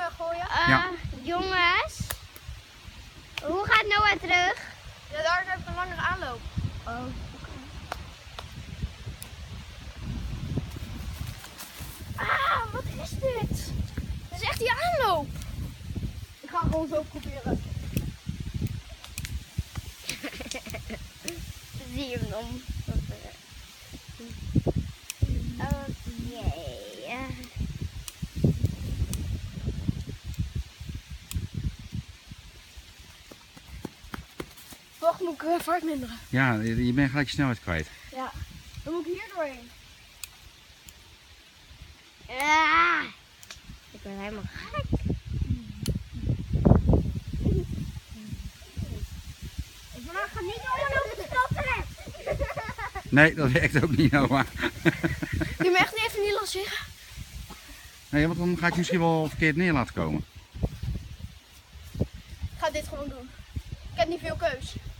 gooien? Ja. Jongens, hoe gaat Noah terug? Ja, daar heb ik een langere aanloop. Oh. Ah, wat is dit? Dit is echt die aanloop. Ik ga gewoon zo proberen. Zie je hem dan? Oké. Wacht, moet ik vaart minderen? Ja, je bent gelijk je snelheid kwijt. Ja. Dan moet ik hier doorheen. Ah, ik ben helemaal gek. Vandaag gaat niet door stoppen. Nee, dat werkt ook niet, Noah. Kun je me echt even niet laten liggen? Nee, want dan ga ik je misschien wel verkeerd neer laten komen. Ik ga dit gewoon doen. Ik heb niet veel keus.